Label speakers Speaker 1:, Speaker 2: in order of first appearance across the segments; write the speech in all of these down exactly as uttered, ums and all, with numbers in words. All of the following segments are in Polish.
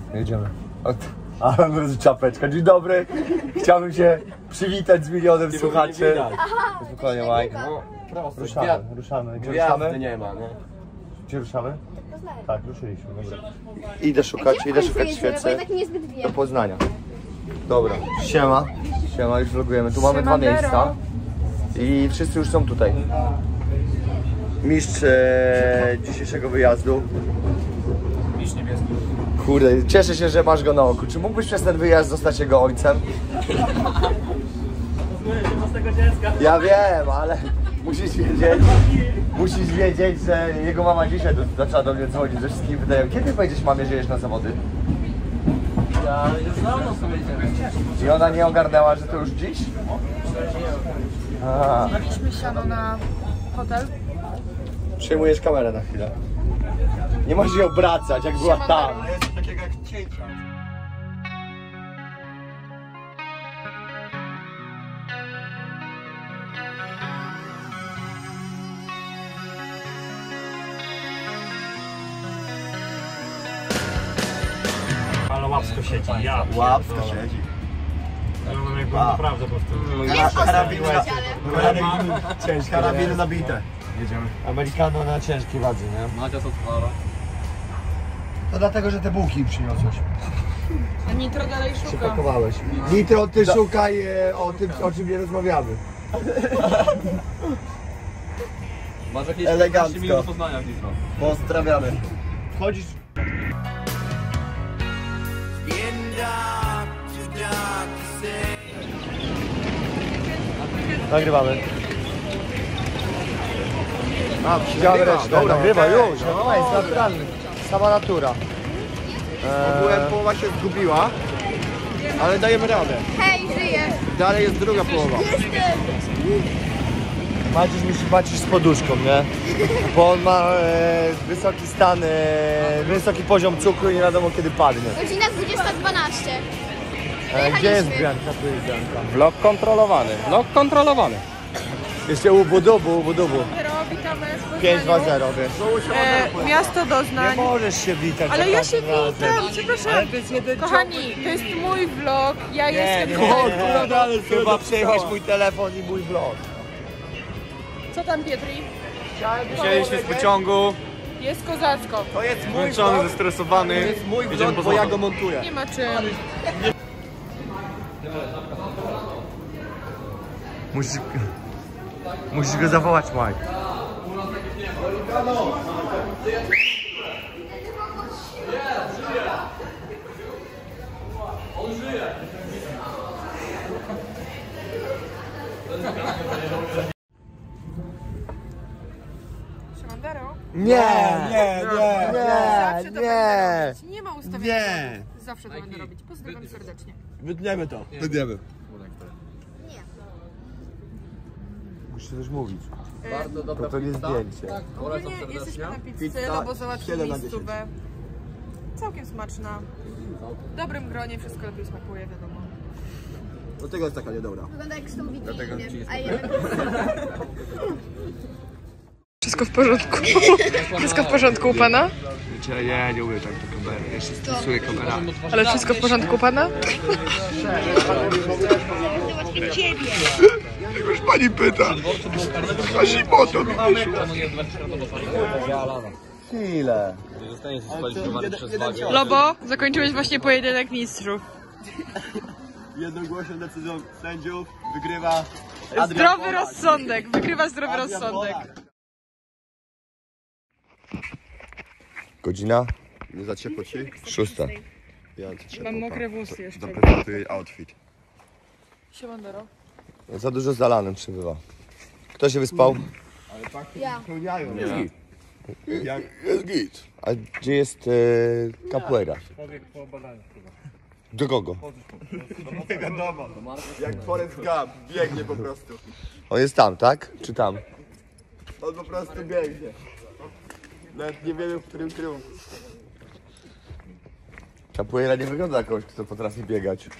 Speaker 1: Jedziemy. A, no czapeczka. Dzień dobry. Chciałbym się przywitać z milionem słuchaczy. Spokojnie, Mike. No, ruszamy, ruszamy. Gdzie ruszamy?
Speaker 2: Nie ma, nie?
Speaker 1: Gdzie ruszamy? Tak, ruszyliśmy, dobra. Idę szukać, idę szukać świecy do Poznania. Dobra, siema. Siema, już vlogujemy. Tu mamy dwa miejsca. I wszyscy już są tutaj. Mistrz e, dzisiejszego wyjazdu.
Speaker 2: Mistrz niebieski.
Speaker 1: Kurde, cieszę się, że masz go na oku. Czy mógłbyś przez ten wyjazd zostać jego ojcem? Ja wiem, ale musisz wiedzieć, musisz wiedzieć, że jego mama dzisiaj do, zaczęła do mnie dzwonić, że wszystkim wydają. Kiedy powiedziesz mamie, że jedziesz na zawody?
Speaker 2: Ja już dawno sobie wiedziałem.
Speaker 1: I ona nie ogarnęła, że to już dziś?
Speaker 3: Daliśmy siano na hotel.
Speaker 1: Przejmujesz kamerę na chwilę. Nie możesz się obracać, jak była tam.
Speaker 2: Jest takiego jak cięcia. Ale łapsko siedzi, ja
Speaker 1: Łapsko siedzi.
Speaker 2: No jakby naprawdę po prostu.
Speaker 1: Karabiny ciężkie. Karabiny nabite.
Speaker 2: Jedziemy.
Speaker 1: Amerykano na ciężkiej wadze, nie?
Speaker 2: Macia co twara.
Speaker 1: To dlatego, że te bułki przyniosłeś.
Speaker 3: A Nitro dalej
Speaker 1: Się
Speaker 3: szuka.
Speaker 1: pakowałeś. Nitro, ty szukaj e, o tym, o czym nie rozmawiamy.
Speaker 2: Masz jakieś
Speaker 1: Elegancko.
Speaker 2: minut Poznania w Nitro.
Speaker 1: Pozdrawiamy. Chodzisz? Nagrywamy. A, nagrywa, dobra, nagrywa już. No, jest naturalny. Sama natura.
Speaker 4: Ogółem połowa się zgubiła, ale dajemy radę.
Speaker 3: Hej, żyję!
Speaker 4: Dalej jest druga połowa.
Speaker 1: Maciuś musi patrzeć z poduszką, nie? Bo on ma e, wysoki stan, e, wysoki poziom cukru i nie wiadomo kiedy padnie.
Speaker 5: Godzina dwudziesta dwanaście.
Speaker 1: E, gdzie jest Bianka? Tu jest Bianka.
Speaker 4: Vlog kontrolowany, vlog kontrolowany.
Speaker 1: Jeszcze u Budubu, u Budubu.
Speaker 3: Witamy w
Speaker 1: pięć dwa
Speaker 3: Poznaniu.
Speaker 1: zero, wiesz.
Speaker 3: E, miasto
Speaker 1: Nie
Speaker 3: Doznań.
Speaker 1: możesz się witać.
Speaker 3: Ale
Speaker 1: za
Speaker 3: ja się
Speaker 1: każdym razem.
Speaker 3: witam, przepraszam.
Speaker 1: Ale to jest jeden
Speaker 3: Kochani, to jest mój vlog, ja
Speaker 1: Nie,
Speaker 3: jestem...
Speaker 1: nie,
Speaker 3: tutaj.
Speaker 1: nie, nie. Chyba przejęłaś mój telefon i mój vlog.
Speaker 3: Co tam, Pietri?
Speaker 4: Wzięliśmy z pociągu,
Speaker 3: Jest kozacko.
Speaker 1: To jest mój
Speaker 4: zmęczony,
Speaker 1: vlog.
Speaker 4: zestresowany.
Speaker 1: To jest mój
Speaker 4: Jedziemy
Speaker 1: vlog,
Speaker 4: po
Speaker 1: bo ja
Speaker 4: złoto.
Speaker 1: go montuję.
Speaker 3: Nie ma czym.
Speaker 1: Musisz, musisz go zawołać, Mike.
Speaker 3: Siemandero.
Speaker 1: Nie, nie, nie,
Speaker 3: Zawsze
Speaker 1: nie,
Speaker 3: to
Speaker 1: nie.
Speaker 3: będę robić. Nie ma ustawienia.
Speaker 1: Nie.
Speaker 3: Zawsze to będę robić. Pozdrawiam serdecznie.
Speaker 1: Wytniemy to. Wytniemy. Musisz coś mówić.
Speaker 2: Bardzo dobra
Speaker 1: To to nie zdjęcie.
Speaker 3: Ogólnie jesteśmy na pizzy,
Speaker 1: Pizza
Speaker 3: no bo załatwili
Speaker 1: siedem na
Speaker 3: miejscówę. Całkiem smaczna. W dobrym gronie, wszystko lepiej smakuje, wiadomo.
Speaker 4: Dlatego jest taka niedobra.
Speaker 5: Wygląda jak z tą wikingiem, a jemy.
Speaker 3: Wszystko w porządku. Wszystko w porządku u pana?
Speaker 1: Wiecie, ja nie umiem tak do kamery, ja się stresuję kamera.
Speaker 3: Ale wszystko w porządku u pana?
Speaker 1: Już pani pyta. A zimotą mi wyszło. Chwilę.
Speaker 2: Zostanie zdyskwalifikowany przez wagę.
Speaker 3: Lobo, zakończyłeś właśnie pojedynek mistrzów.
Speaker 4: Jednogłośną decyzją sędziów wygrywa
Speaker 3: Zdrowy rozsądek, wygrywa zdrowy rozsądek.
Speaker 1: Godzina?
Speaker 4: Nie za ciepło ci?
Speaker 1: Szósta.
Speaker 4: Ja ci ciepło.
Speaker 3: Mam mokre włosy jeszcze.
Speaker 4: Zaprezentuję jej outfit.
Speaker 3: Siemandero.
Speaker 1: Za dużo zalanym przybywa. Kto się wyspał?
Speaker 5: Ja.
Speaker 4: Spełniają.
Speaker 1: Jest git. Jest git. A gdzie jest e, capoeira? Do kogo?
Speaker 4: Nie wiadomo. Jak Forrest Gump. Biegnie po prostu.
Speaker 1: On jest tam, tak? Czy tam?
Speaker 4: On po prostu biegnie. Nawet nie wiemy, w którym kierunku.
Speaker 1: Capoeira nie wygląda jak kogoś, kto potrafi biegać.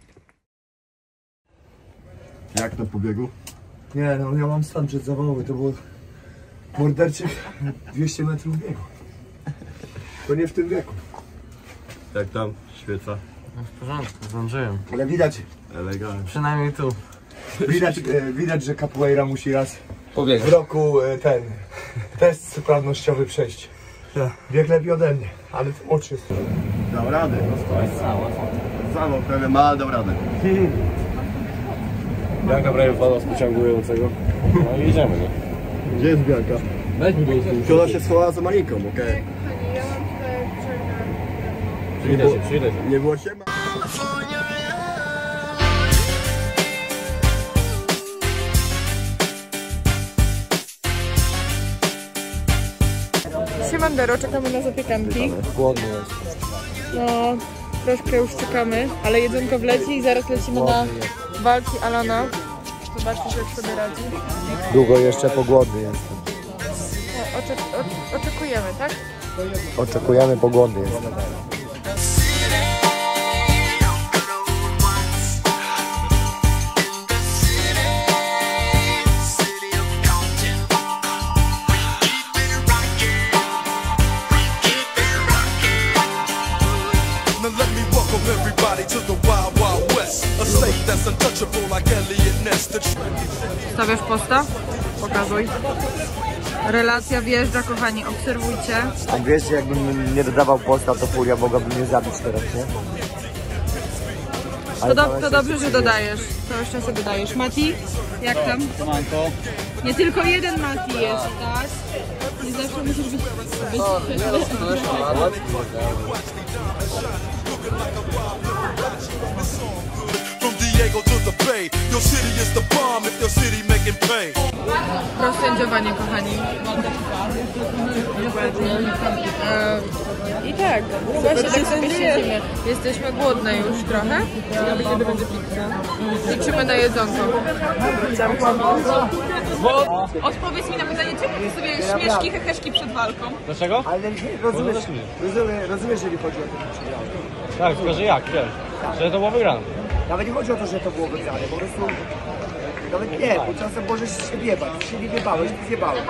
Speaker 4: Jak to pobiegu?
Speaker 1: Nie, no ja mam stan przedzawałowy, to było morderczych dwieście metrów biegu. To nie w tym wieku.
Speaker 4: Jak tam świeca?
Speaker 2: W porządku, zdążyłem.
Speaker 1: Ale widać,
Speaker 4: Elegancko.
Speaker 2: Przynajmniej tu.
Speaker 1: widać, e, widać, że capoeira musi raz w
Speaker 2: Pobiegać.
Speaker 1: roku e, ten test sprawnościowy przejść. Bieg lepiej ode mnie, ale to oczy.
Speaker 4: Dał radę. Samo pewnie ma, dał radę.
Speaker 6: Bianka prawie wpadła z pociągującego. No i jedziemy, nie?
Speaker 4: Gdzie jest Bianka?
Speaker 2: Weź mi go
Speaker 4: Ona się schowała za Mariką, okej?
Speaker 3: Kochani, ja mam tutaj przerwę.
Speaker 6: Przyjdę się, przyjdę się.
Speaker 4: Nie było siema.
Speaker 3: Siemandero, czekamy na zapiekanki.
Speaker 2: Głodny jest.
Speaker 3: No, troszkę już czekamy, ale jedzonko wleci i zaraz lecimy na walki Alana. Zobaczcie, jak sobie radzi.
Speaker 1: Długo jeszcze pogłodny jestem.
Speaker 3: No, oczek o oczekujemy, tak?
Speaker 1: Oczekujemy pogłodny jestem.
Speaker 3: Stawiasz posta? Pokazuj. Relacja wjeżdża, kochani, obserwujcie.
Speaker 1: A wiesz, że jakbym nie dodawał posta, to furia mogłaby mnie zabić teraz, nie?
Speaker 3: To, do, to dobrze, że dodajesz. Całe szczęście dodajesz. Mati, jak tam? Nie tylko jeden Mati jest, tak? Nie zawsze musisz być... być Rozsędziowanie, kochani. E, I tak, właśnie tak sobie siedzimy. Jesteśmy głodne już trochę. Liczymy na jedzonko. Odpowiedz mi na pytanie, czemu ty sobie śmieszki, heheszki przed walką?
Speaker 6: Dlaczego?
Speaker 1: Ale rozumiesz, rozumiesz, rozumiesz, jeżeli chodzi o to, że przegrałem.
Speaker 6: Tak, tylko że jak, wiesz? Że to było wygrane.
Speaker 1: Nawet nie chodzi o to, że to było wygrane, po prostu... Nawet nie, bo czasem możesz się wiebać. Ty się nie wiebałeś, ty zjebałeś.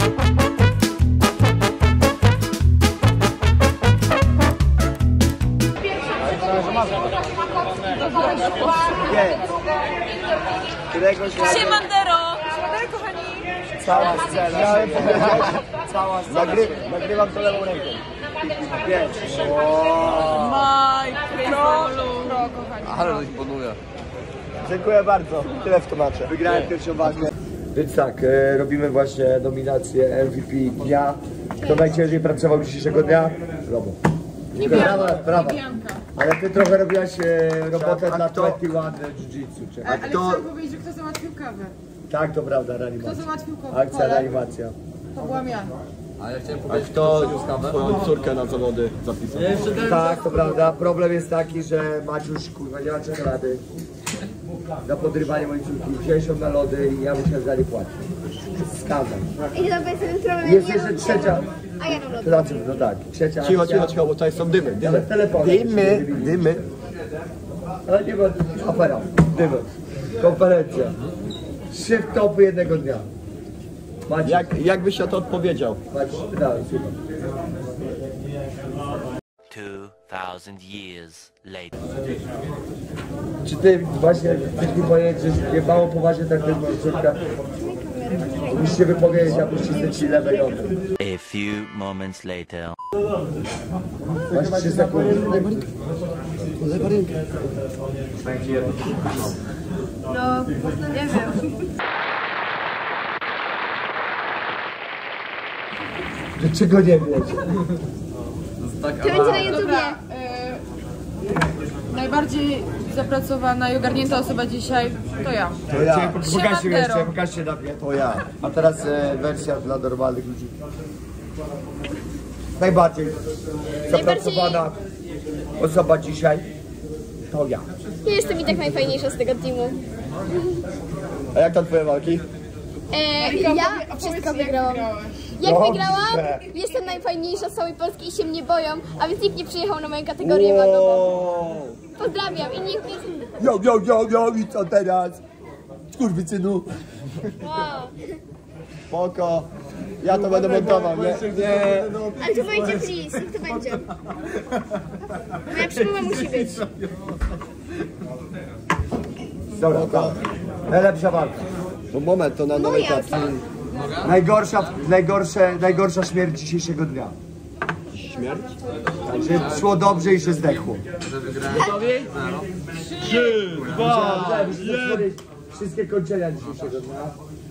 Speaker 1: Nie. Któregoś razu...
Speaker 3: Siemandero! Siemandero, kochani!
Speaker 1: Cała scena. Cała scena. Nagry, nagrywam to lewą ręką. Pięć.
Speaker 3: Maj, pro, pro, kochani.
Speaker 2: Ale to imponuje.
Speaker 1: Dziękuję bardzo. Tyle w temacie. Wygrałem pierwszą walkę. Więc tak, e, robimy właśnie nominację M V P dnia. Kto najciężej pracował dzisiejszego dnia? Robo. Brawa, brawa. Ale ty trochę robiłaś e, robotę dla dwadzieścia jeden Jiu-Jitsu.
Speaker 3: Ale chciałam powiedzieć, że kto załatwił kawę.
Speaker 1: Tak, to prawda,
Speaker 3: Kto
Speaker 1: reanimacja.
Speaker 3: załatwił kawę?
Speaker 1: Akcja, reanimacja.
Speaker 3: To byłam ja.
Speaker 2: A ja chciałem powiedzieć, kto
Speaker 4: Twoją córkę na zawody zapisał.
Speaker 1: Tak, to prawda. Problem jest taki, że Maciuś kurwa nie ma czekolady. Za podrywanie mojej córki. Wziąłeś ją na lody i ja musiałem za nie płacić. Skazam.
Speaker 5: I to będzie problem.
Speaker 1: Jest jeszcze trzecia.
Speaker 5: A ja mam lody.
Speaker 1: Znaczy, no tak, trzecia
Speaker 4: Cicho,
Speaker 1: akcja.
Speaker 4: cicho, cicho, bo tutaj są dymy.
Speaker 1: Ale telefon.
Speaker 4: Dymy, dymy.
Speaker 1: Ale nie ma afera. Dymy. Konferencja. Trzy topy jednego dnia. Maciuś,
Speaker 4: Jak, jakbyś na to odpowiedział?
Speaker 1: Maciuś, dalej, słucham.
Speaker 7: Two thousand years later.
Speaker 1: Czy ty właśnie chcesz mi powiedzieć, że nie mało poważnie traktujesz moją córkę? Musisz się wypowiedzieć, a puścić ci lewej nogi.
Speaker 7: A few moments later.
Speaker 1: Masz trzy sekundy.
Speaker 5: No, nie wiem.
Speaker 1: Czego nie wiesz?
Speaker 5: To będzie na YouTubie.
Speaker 3: Dobra, e, najbardziej zapracowana i ogarnięta osoba dzisiaj to ja.
Speaker 1: To ja. Pokażcie mi
Speaker 3: Siemandero.
Speaker 1: jeszcze, pokażcie na mnie. To ja. A teraz e, wersja dla normalnych ludzi. Najbardziej zapracowana osoba dzisiaj to ja.
Speaker 5: Ja jestem i tak najfajniejsza z tego teamu.
Speaker 4: A jak tam twoje walki?
Speaker 5: E, ja wszystko wygrałam. Jak
Speaker 1: Dobrze.
Speaker 5: wygrałam, jestem najfajniejsza z całej Polski i się mnie boją, a więc nikt nie przyjechał na moją kategorię wagową. Pozdrawiam i nikt nie...
Speaker 4: Jo, jo, jo, jo, i co teraz? Skurwysynu.
Speaker 5: Wow.
Speaker 4: Spoko. Ja to będę montował, nie? Nie.
Speaker 5: Ale tu będzie, please, niech to będzie. Moja przybyła musi być.
Speaker 1: Dobra, dobra. Najlepsza walka.
Speaker 4: No moment, to na
Speaker 5: No
Speaker 4: nowej
Speaker 5: jasne.
Speaker 4: tacy.
Speaker 1: Najgorsza, najgorsze, najgorsza śmierć dzisiejszego dnia.
Speaker 4: Śmierć?
Speaker 1: Tak, że szło dobrze i się zdechło.
Speaker 4: Trzy, dwa,
Speaker 1: jeden. Wszystkie kończenia dzisiejszego dnia.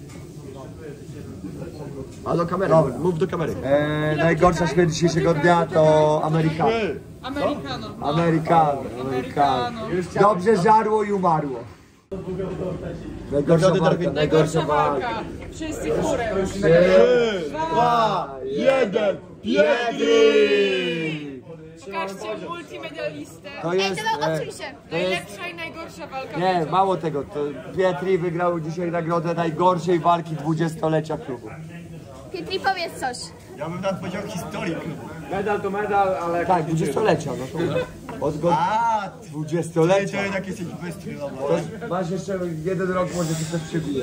Speaker 4: A do kamery,
Speaker 1: Dobra.
Speaker 4: mów do kamery.
Speaker 1: E, najgorsza śmierć dzisiejszego dnia to Amerykano.
Speaker 3: Amerykano.
Speaker 1: Amerykano. Amerykano. Dobrze żarło i umarło. Najgorsza walka, najgorsza walka.
Speaker 3: Walka. Wszyscy chórem.
Speaker 1: Trzy,
Speaker 4: Dwa, jeden, Pietri!
Speaker 3: Pokażcie multimedialistę.
Speaker 1: To
Speaker 5: Ej,
Speaker 1: jest...
Speaker 5: to
Speaker 1: E,
Speaker 5: odsuń się.
Speaker 3: Najlepsza i najgorsza walka.
Speaker 1: nie,
Speaker 3: wieczoru.
Speaker 1: mało tego. To Pietri wygrał dzisiaj nagrodę najgorszej walki dwudziestolecia klubu.
Speaker 5: Pietri, powiedz coś.
Speaker 4: Ja bym nawet powiedział historii klubu.
Speaker 6: Medal to medal, ale...
Speaker 1: Tak, dwudziestolecia, no to... Od go...
Speaker 4: A,
Speaker 1: dwudziestolecia.
Speaker 4: jednak jesteś bystry, no bo.
Speaker 1: To masz jeszcze jeden rok, może ci coś przybije.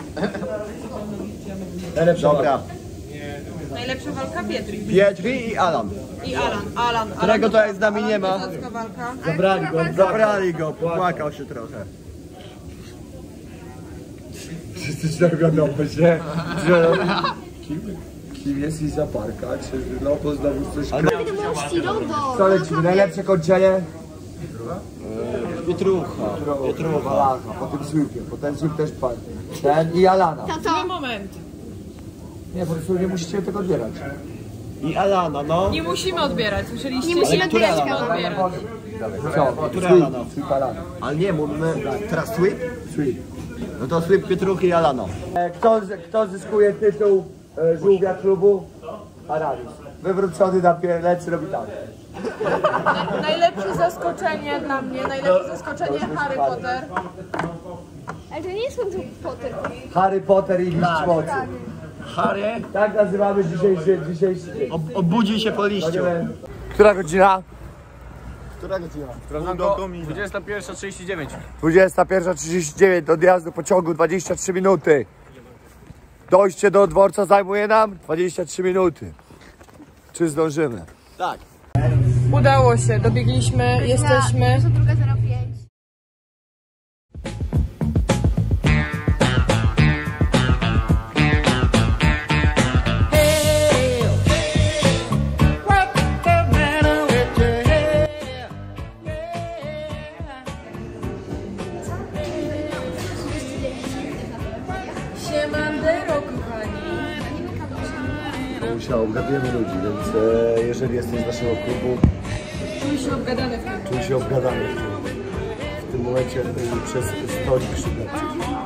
Speaker 1: Najlepsza
Speaker 4: Dobra,
Speaker 1: walka.
Speaker 3: Najlepsza walka Pietri.
Speaker 4: Pietri i Alan.
Speaker 3: I Alan. Alan.
Speaker 4: Którego
Speaker 3: Alan.
Speaker 4: tutaj z nami nie ma.
Speaker 3: Kozacka walka.
Speaker 1: Zabrali go,
Speaker 4: Zabrali go, popłakał się trochę.
Speaker 1: wszyscy się wiadomo, że... że kim, kim jest Isa Parka, czy Lopo znowu coś...
Speaker 5: Wiadomości, Rodo.
Speaker 1: Co lecimy? Najlepsze kończenie?
Speaker 4: Pietrucha.
Speaker 1: Pietrucha, Alana, po tym słupie, bo ten słup też padł. Ten i Alana.
Speaker 5: Tato.
Speaker 3: Moment.
Speaker 1: Nie, po prostu nie musicie tego odbierać.
Speaker 4: I Alana, no.
Speaker 3: Nie musimy odbierać, słyszeliście?
Speaker 5: Nie musimy
Speaker 4: które
Speaker 5: odbierać
Speaker 4: Alana?
Speaker 5: kawa.
Speaker 1: Co?
Speaker 4: Które
Speaker 1: Sweep,
Speaker 4: Alana?
Speaker 1: Sweep Alana.
Speaker 4: Ale nie, mówimy teraz sweep?
Speaker 1: Sweep.
Speaker 4: No to sweep Pietruchy i Alana.
Speaker 1: E, Kto, z- kto zyskuje tytuł e, żółwia klubu? Aramis. Wywrócony na pierlec robi tak.
Speaker 3: Najlepsze zaskoczenie dla mnie, najlepsze zaskoczenie Harry Potter.
Speaker 5: Ale to nie jest Harry Potter.
Speaker 1: Harry Potter i liść mocy.
Speaker 4: Harry,
Speaker 1: Tak nazywamy dzisiejszy, dzisiejszy dzień.
Speaker 4: ob obudził się po liściu.
Speaker 1: Która godzina?
Speaker 4: Która godzina?
Speaker 6: dwudziesta pierwsza trzydzieści dziewięć.
Speaker 1: dwudziesta pierwsza trzydzieści dziewięć do odjazdu pociągu dwadzieścia trzy minuty. Dojście do dworca zajmuje nam dwadzieścia trzy minuty. Czy zdążymy?
Speaker 4: Tak.
Speaker 3: Udało się, dobiegliśmy, jesteśmy.
Speaker 5: Druga zero pięć.
Speaker 3: Siemandero, kochani.
Speaker 1: Musiał, obgadujemy ludzi, więc e, jeżeli jesteś z naszego klubu,
Speaker 3: Czuj się obgadany w tym.
Speaker 1: czuj się obgadany w tym, w tym momencie e, przez stolik szybki.